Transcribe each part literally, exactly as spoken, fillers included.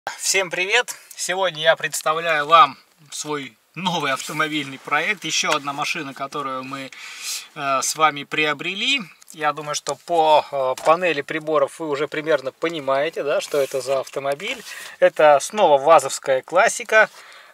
Всем привет! Сегодня я представляю вам свой новый автомобильный проект. Еще одна машина, которую мы э, с вами приобрели. Я думаю, что по э, панели приборов вы уже примерно понимаете, да, что это за автомобиль. Это снова вазовская классика.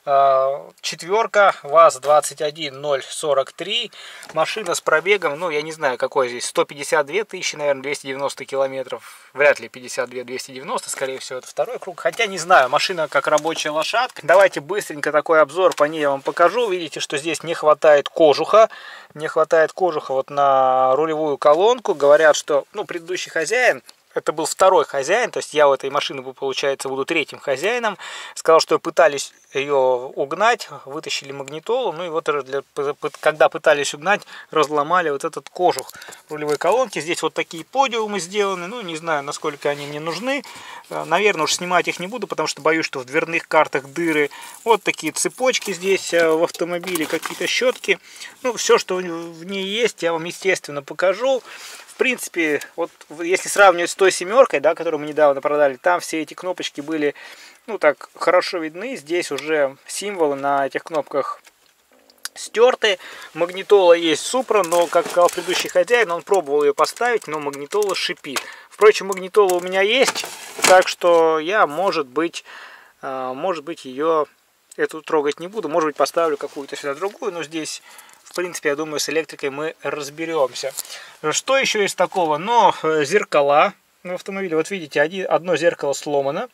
Четверка ВАЗ двадцать один ноль сорок три. Машина с пробегом, ну я не знаю какой здесь, сто пятьдесят две тысячи, наверное, двести девяносто километров. Вряд ли пятьдесят две двести девяносто, скорее всего это второй круг. Хотя не знаю, машина как рабочая лошадка. Давайте быстренько такой обзор по ней я вам покажу. Видите, что здесь не хватает кожуха. Не хватает кожуха вот на рулевую колонку. Говорят, что ну, предыдущий хозяин, это был второй хозяин, то есть я у этой машины, получается, буду третьим хозяином. Сказал, что пытались ее угнать, вытащили магнитолу. Ну и вот для, когда пытались угнать, разломали вот этот кожух рулевой колонки. Здесь вот такие подиумы сделаны. Ну не знаю, насколько они мне нужны. Наверное, уж снимать их не буду, потому что боюсь, что в дверных картах дыры. Вот такие цепочки здесь в автомобиле, какие-то щетки. Ну все, что в ней есть, я вам, естественно, покажу. В принципе, вот если сравнивать с той семеркой, да, которую мы недавно продали, там все эти кнопочки были, ну так, хорошо видны. Здесь уже символы на этих кнопках стерты. Магнитола есть Супра, но, как сказал предыдущий хозяин, он пробовал ее поставить, но магнитола шипит. Впрочем, магнитола у меня есть, так что я, может быть, может быть, ее эту трогать не буду. Может быть, поставлю какую-то сюда другую, но здесь... В принципе, я думаю, с электрикой мы разберемся. Что еще есть такого? Но зеркала в автомобиле. Вот видите, один, одно зеркало сломано.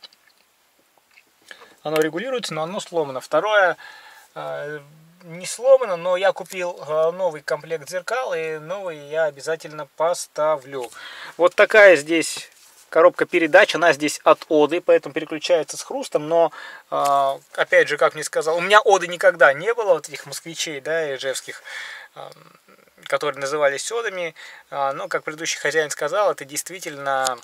Оно регулируется, но оно сломано. Второе э, не сломано, но я купил э, новый комплект зеркал. И новый я обязательно поставлю. Вот такая здесь... коробка передач, она здесь от Оды, поэтому переключается с хрустом, но, э, опять же, как мне сказал, у меня Оды никогда не было, вот этих москвичей, да, ижевских, э, которые назывались Одами, э, но, как предыдущий хозяин сказал, это действительно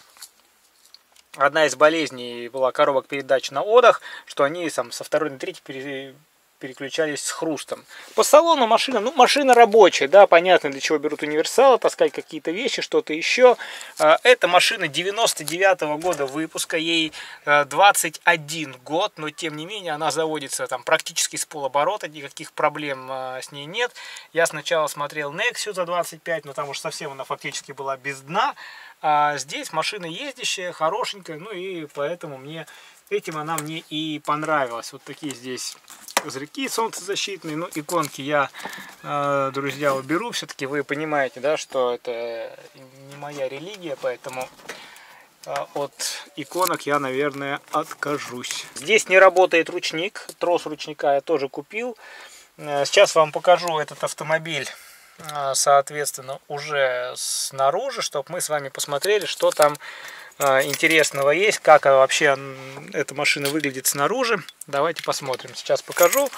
одна из болезней была коробок передач на Одах, что они там, со второй на третий пере... переключались с хрустом. По салону машина, ну машина рабочая, да, понятно, для чего берут универсалы, таскать какие-то вещи, что-то еще. Это машина девяносто девятого года выпуска, ей двадцать один год, но тем не менее она заводится там практически с полоборота, никаких проблем с ней нет. Я сначала смотрел Nexus за двадцать пять, но там уж совсем она фактически была без дна. А здесь машина ездящая, хорошенькая, ну и поэтому мне этим она мне и понравилась. Вот такие здесь козырьки солнцезащитные. Ну, иконки я, э, друзья, уберу. Все-таки вы понимаете, да, что это не моя религия, поэтому э, от иконок я, наверное, откажусь. Здесь не работает ручник. Трос ручника я тоже купил. Э, сейчас вам покажу этот автомобиль, э, соответственно, уже снаружи, чтобы мы с вами посмотрели, что там интересного есть, как вообще эта машина выглядит снаружи. Давайте посмотрим. Сейчас покажу.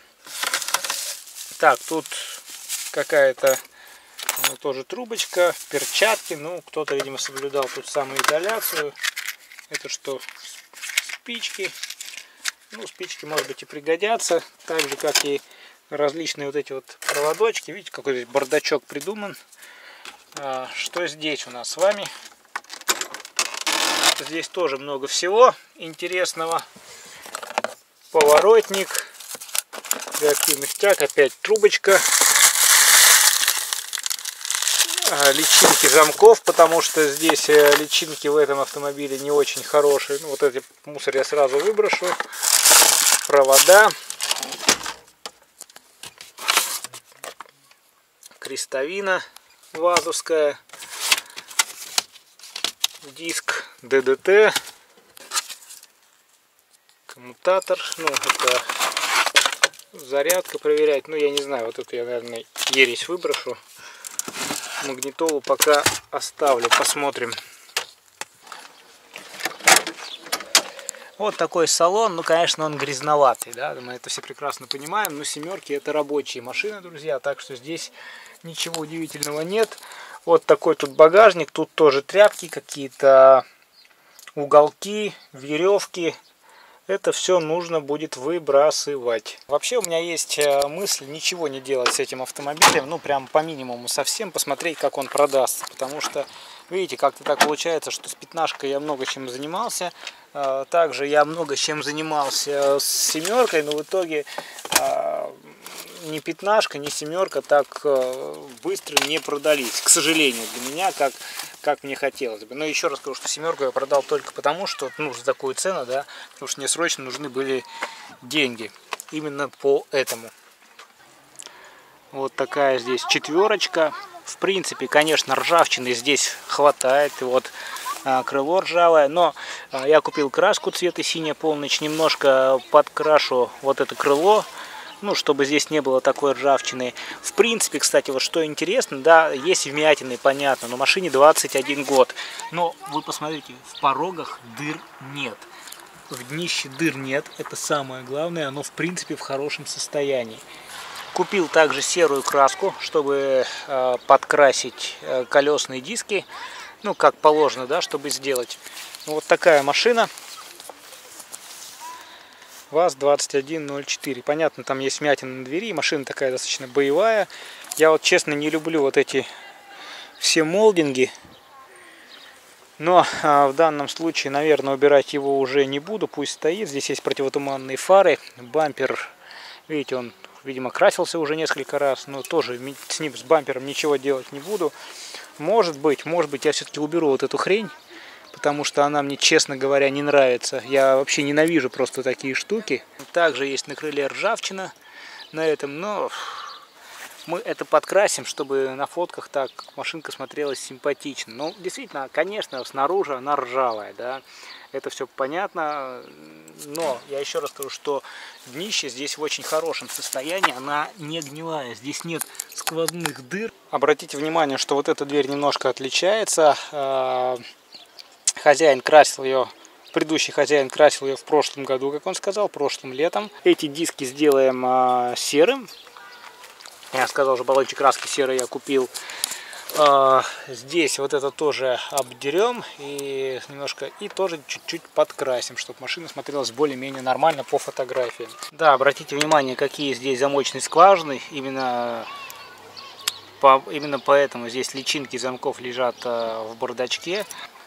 Так, тут какая-то ну, тоже трубочка, перчатки. Ну, кто-то, видимо, соблюдал тут самоизоляцию. Это что? Спички. Ну, спички, может быть, и пригодятся. Так же, как и различные вот эти вот проводочки. Видите, какой здесь бардачок придуман. Что здесь у нас с вами? Здесь тоже много всего интересного. Поворотник, реактивных тяг, опять трубочка, личинки замков, потому что здесь личинки в этом автомобиле не очень хорошие. Ну, вот эти мусор я сразу выброшу. Провода, крестовина вазовская, диск ДДТ, коммутатор, ну это зарядка проверять, ну я не знаю, вот это я, наверное, ересь выброшу. Магнитолу пока оставлю, посмотрим. Вот такой салон, ну конечно он грязноватый, да, мы это все прекрасно понимаем, но семерки это рабочие машины, друзья, так что здесь ничего удивительного нет. Вот такой тут багажник, тут тоже тряпки, какие-то уголки, веревки. Это все нужно будет выбрасывать. Вообще у меня есть мысль ничего не делать с этим автомобилем, ну прям по минимуму совсем, посмотреть, как он продастся. Потому что, видите, как-то так получается, что с пятнашкой я много чем занимался. Также я много чем занимался с семеркой, но в итоге ни пятнашка, ни семерка так быстро не продались, к сожалению, для меня, как, как мне хотелось бы. Но еще раз скажу, что семерку я продал только потому, что, ну, за такую цену, да, потому что мне срочно нужны были деньги. Именно по этому. Вот такая здесь четверочка. В принципе, конечно, ржавчины здесь хватает. И вот а, крыло ржавое. Но а, я купил краску цвета синяя полночь. Немножко подкрашу вот это крыло. Ну, чтобы здесь не было такой ржавчины. В принципе, кстати, вот что интересно, да, есть вмятины, понятно. Но машине двадцать один год. Но вы посмотрите, в порогах дыр нет. В днище дыр нет, это самое главное, оно в принципе в хорошем состоянии. Купил также серую краску, чтобы э, подкрасить э, колесные диски, ну как положено, да, чтобы сделать. Вот такая машина. ВАЗ двадцать один ноль четыре. Понятно, там есть вмятина на двери, машина такая достаточно боевая. Я вот честно не люблю вот эти все молдинги. Но а, в данном случае, наверное, убирать его уже не буду. Пусть стоит. Здесь есть противотуманные фары. Бампер, видите, он, видимо, красился уже несколько раз. Но тоже с ним, с бампером, ничего делать не буду. Может быть, может быть, я все-таки уберу вот эту хрень. Потому что она мне, честно говоря, не нравится. Я вообще ненавижу просто такие штуки. Также есть на крыле ржавчина на этом, но мы это подкрасим, чтобы на фотках так машинка смотрелась симпатично. Ну, действительно, конечно, снаружи она ржавая, да, это все понятно. Но я еще раз скажу, что днище здесь в очень хорошем состоянии, она не гнилая, здесь нет сквозных дыр. Обратите внимание, что вот эта дверь немножко отличается. Хозяин красил ее, предыдущий хозяин красил ее в прошлом году, как он сказал, прошлым летом. Эти диски сделаем серым. Я сказал уже, баллончик краски серый я купил. А, здесь вот это тоже обдерем и немножко и тоже чуть-чуть подкрасим, чтобы машина смотрелась более-менее нормально по фотографиям. Да, обратите внимание, какие здесь замочные скважины. Именно, по, именно поэтому здесь личинки замков лежат а, в бардачке.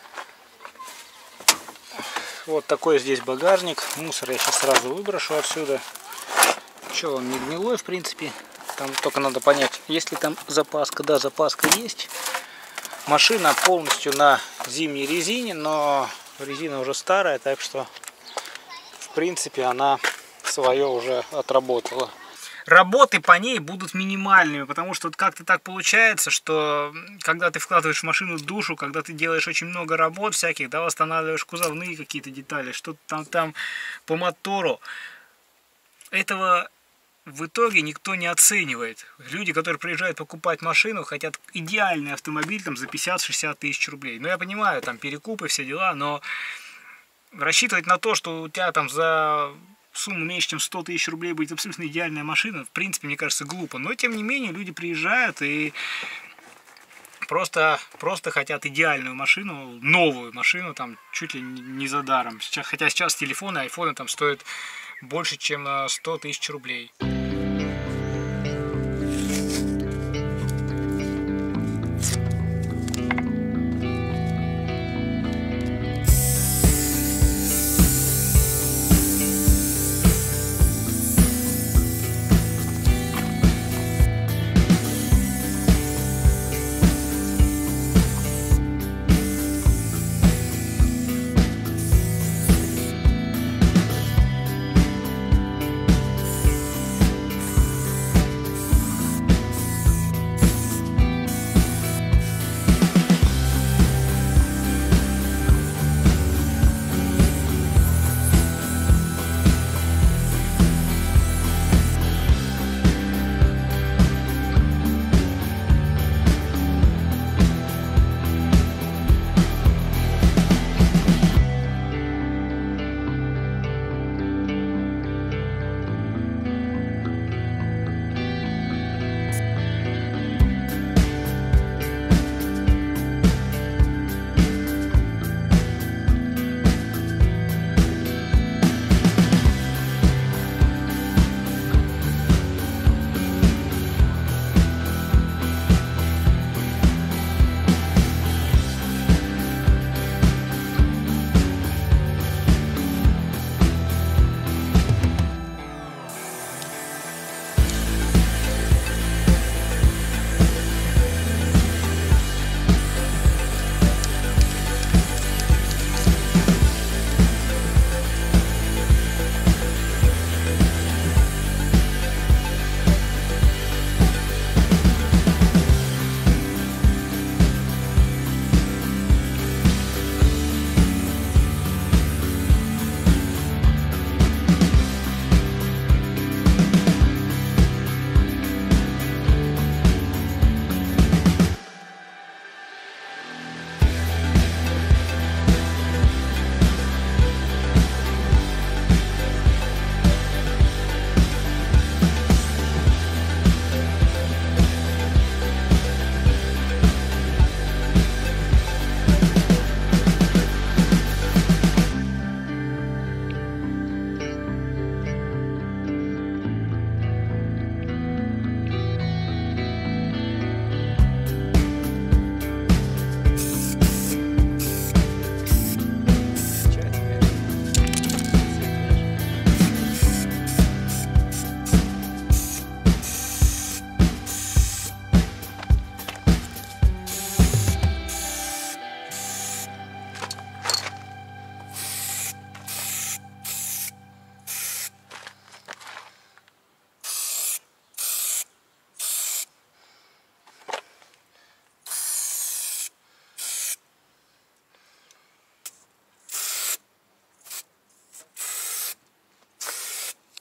Вот такой здесь багажник. Мусор я сейчас сразу выброшу отсюда. Что, он не гнилой, в принципе. Там только надо понять, есть ли там запаска. Да, запаска есть. Машина полностью на зимней резине, но резина уже старая, так что в принципе она свое уже отработала. Работы по ней будут минимальными, потому что вот как-то так получается, что когда ты вкладываешь в машину душу, когда ты делаешь очень много работ всяких, да, восстанавливаешь кузовные какие-то детали, что-то там, там по мотору, этого в итоге никто не оценивает. Люди, которые приезжают покупать машину, хотят идеальный автомобиль там за пятьдесят-шестьдесят тысяч рублей. Ну, я понимаю, там перекупы, все дела, но рассчитывать на то, что у тебя там за сумму меньше, чем сто тысяч рублей будет абсолютно идеальная машина, в принципе, мне кажется, глупо. Но, тем не менее, люди приезжают и просто, просто хотят идеальную машину, новую машину, там, чуть ли не за даром. Сейчас, хотя сейчас телефоны, айфоны там стоят больше, чем сто тысяч рублей.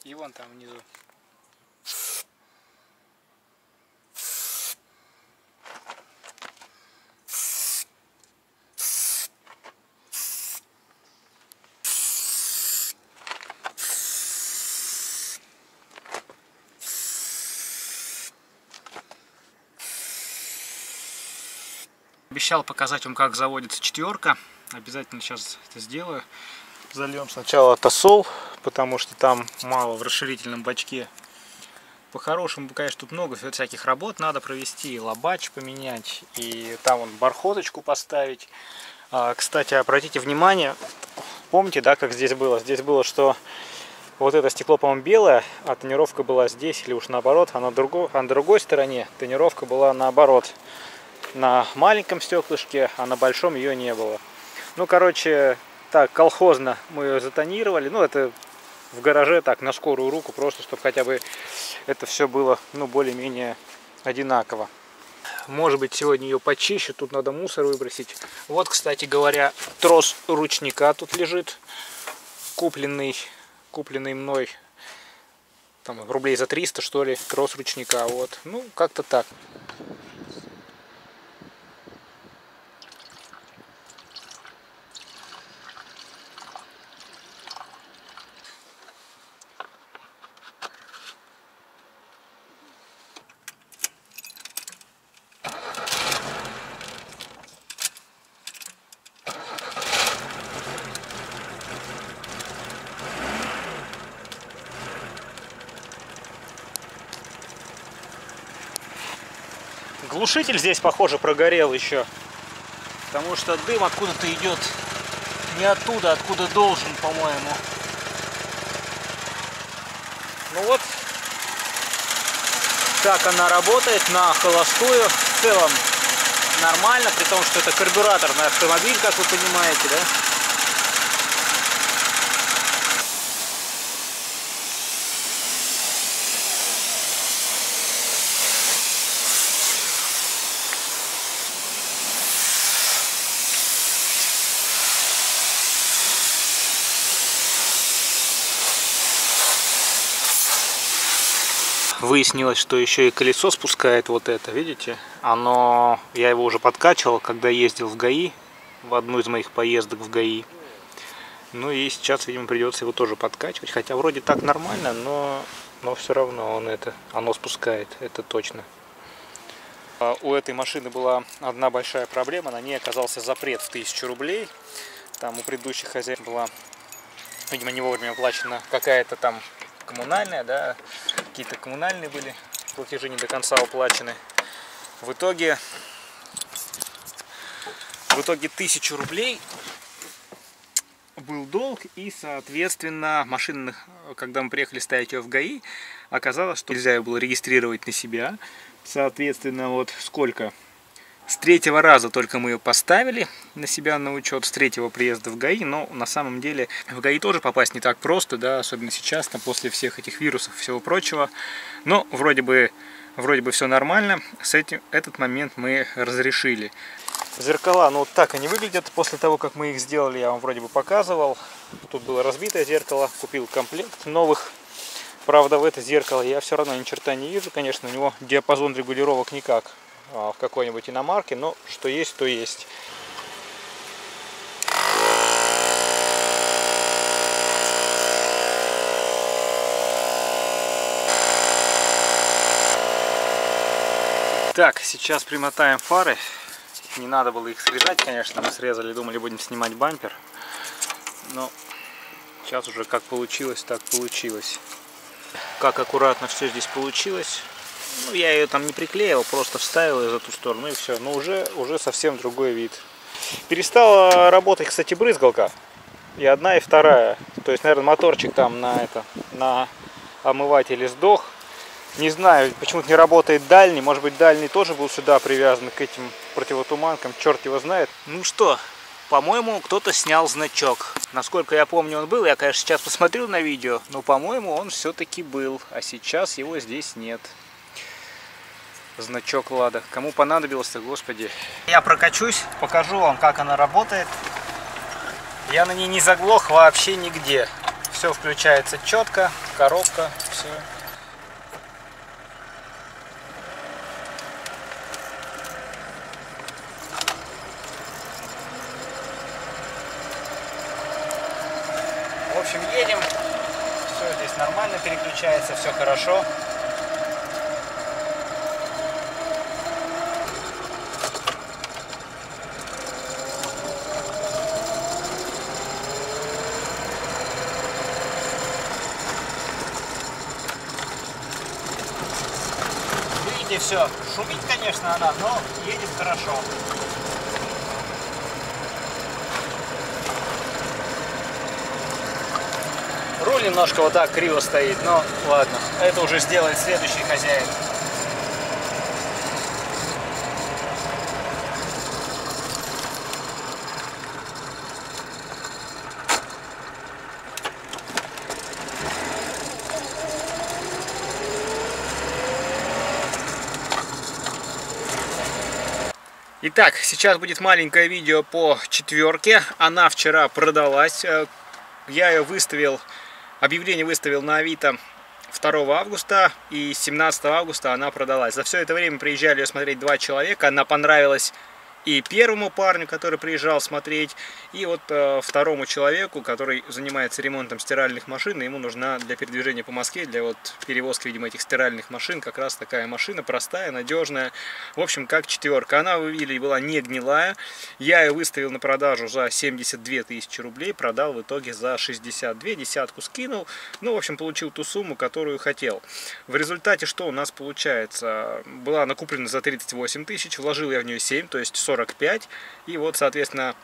И вон там внизу. Обещал показать вам, как заводится четверка. Обязательно сейчас это сделаю. Зальем сначала тосол, потому что там мало в расширительном бачке. По-хорошему, конечно, тут много всяких работ надо провести. Лобач поменять, и там вон бархоточку поставить. А, кстати, обратите внимание, помните, да, как здесь было? Здесь было, что вот это стекло, по-моему, белое, а тонировка была здесь, или уж наоборот, а на другой, а на другой стороне тонировка была наоборот. На маленьком стеклышке, а на большом ее не было. Ну, короче, так, колхозно мы ее затонировали. Ну, это в гараже, так, на скорую руку, просто, чтобы хотя бы это все было, ну, более-менее одинаково. Может быть, сегодня ее почищу, тут надо мусор выбросить. Вот, кстати говоря, трос ручника тут лежит, купленный, купленный мной, там, рублей за триста, что ли, трос ручника, вот. Ну, как-то так. Глушитель здесь, похоже, прогорел еще, потому что дым откуда-то идет не оттуда, откуда должен, по-моему. Ну вот, так она работает на холостую. В целом нормально, при том, что это карбюраторный автомобиль, как вы понимаете, да? Выяснилось, что еще и колесо спускает вот это, видите? Оно, я его уже подкачивал, когда ездил в ГАИ, в одну из моих поездок в ГАИ. Ну и сейчас, видимо, придется его тоже подкачивать. Хотя вроде так нормально, но, но все равно он это, оно спускает, это точно. У этой машины была одна большая проблема, на ней оказался запрет в тысячу рублей. Там у предыдущих хозяев была, видимо, не вовремя оплачена какая-то там коммунальная, да, какие-то коммунальные были платежи не до конца уплачены. В итоге, в итоге тысячу рублей был долг, и, соответственно, машина, когда мы приехали ставить ее в ГАИ, оказалось, что нельзя ее было регистрировать на себя. Соответственно, вот сколько? С третьего раза только мы ее поставили на себя на учет, с третьего приезда в ГАИ, но на самом деле в ГАИ тоже попасть не так просто, да, особенно сейчас, там, после всех этих вирусов и всего прочего. Но вроде бы, вроде бы все нормально, с этим, этот момент мы разрешили. Зеркала, ну вот так они выглядят после того, как мы их сделали, я вам вроде бы показывал. Тут было разбитое зеркало, купил комплект новых. Правда, в это зеркало я все равно ни черта не вижу, конечно, у него диапазон регулировок никак в какой-нибудь иномарке, но что есть, то есть. Так, сейчас примотаем фары. Не надо было их срезать, конечно, мы срезали, думали, будем снимать бампер. Но сейчас уже как получилось, так получилось. Как аккуратно все здесь получилось. Ну, я ее там не приклеил, просто вставил ее за ту сторону и все. Но уже, уже совсем другой вид. Перестала работать, кстати, брызгалка. И одна, и вторая. То есть, наверное, моторчик там на, это, на омывателе сдох. Не знаю, почему-то не работает дальний. Может быть, дальний тоже был сюда привязан к этим противотуманкам. Черт его знает. Ну что, по-моему, кто-то снял значок. Насколько я помню, он был. Я, конечно, сейчас посмотрел на видео. Но, по-моему, он все-таки был. А сейчас его здесь нет. Значок Лада. Кому понадобился, господи. Я прокачусь, покажу вам, как она работает. Я на ней не заглох вообще нигде. Все включается четко, коробка, все. В общем, едем, все здесь нормально переключается, все хорошо. Видите, все, шумит, конечно, она, но едет хорошо. Руль немножко вот так криво стоит, но ладно, это уже сделает следующий хозяин. Итак, сейчас будет маленькое видео по четверке. Она вчера продалась. Я ее выставил, объявление выставил на Авито второго августа, и семнадцатого августа она продалась. За все это время приезжали ее смотреть два человека. Она понравилась и первому парню, который приезжал смотреть, и вот э, второму человеку, который занимается ремонтом стиральных машин, и ему нужна для передвижения по Москве, для вот перевозки, видимо, этих стиральных машин, как раз такая машина, простая, надежная, в общем, как четверка. Она, вы видели, была не гнилая. Я ее выставил на продажу за семьдесят две тысячи рублей, продал в итоге за шестьдесят две, десятку скинул, ну, в общем, получил ту сумму, которую хотел. В результате что у нас получается? Была накуплена за тридцать восемь тысяч, вложил я в нее семь, то есть сорок пять, и вот, соответственно,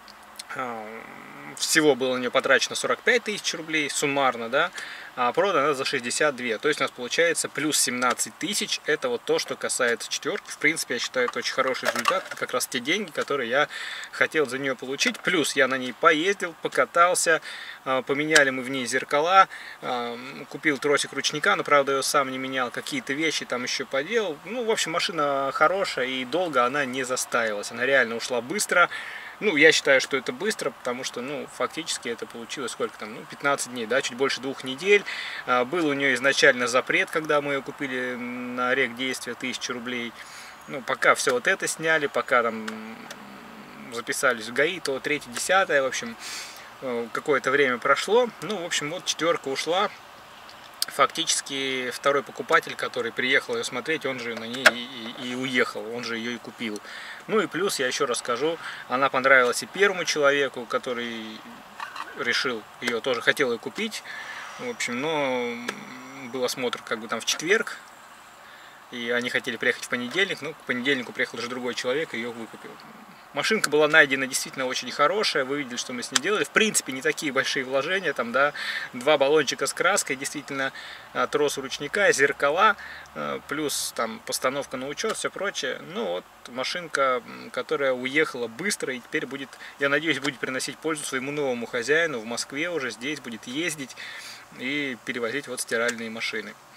всего было на нее потрачено сорок пять тысяч рублей суммарно, да, а продана за шестьдесят две, то есть у нас получается плюс семнадцать тысяч. Это вот то, что касается четверки. В принципе, я считаю, это очень хороший результат, это как раз те деньги, которые я хотел за нее получить. Плюс я на ней поездил, покатался, поменяли мы в ней зеркала, купил тросик ручника, но правда ее сам не менял, какие-то вещи там еще поделал. Ну, в общем, машина хорошая, и долго она не застаивалась, она реально ушла быстро. Ну, я считаю, что это быстро, потому что, ну, фактически это получилось сколько там, ну, пятнадцать дней, да, чуть больше двух недель. А, был у нее изначально запрет, когда мы ее купили на рек действия, тысячу рублей. Ну, пока все вот это сняли, пока там записались в ГАИ, то третье, десятое, в общем, какое-то время прошло. Ну, в общем, вот четверка ушла. Фактически второй покупатель, который приехал ее смотреть, он же на ней и, и, и уехал, он же ее и купил. Ну и плюс, я еще расскажу, она понравилась и первому человеку, который решил ее, тоже хотел ее купить. В общем, но был осмотр как бы там в четверг, и они хотели приехать в понедельник, но к понедельнику приехал уже другой человек и ее выкупил. Машинка была найдена действительно очень хорошая, вы видели, что мы с ней делали. В принципе, не такие большие вложения, там, да, два баллончика с краской, действительно, трос ручника, зеркала, плюс там постановка на учет, все прочее. Ну вот, машинка, которая уехала быстро и теперь будет, я надеюсь, будет приносить пользу своему новому хозяину в Москве уже, здесь будет ездить и перевозить вот стиральные машины.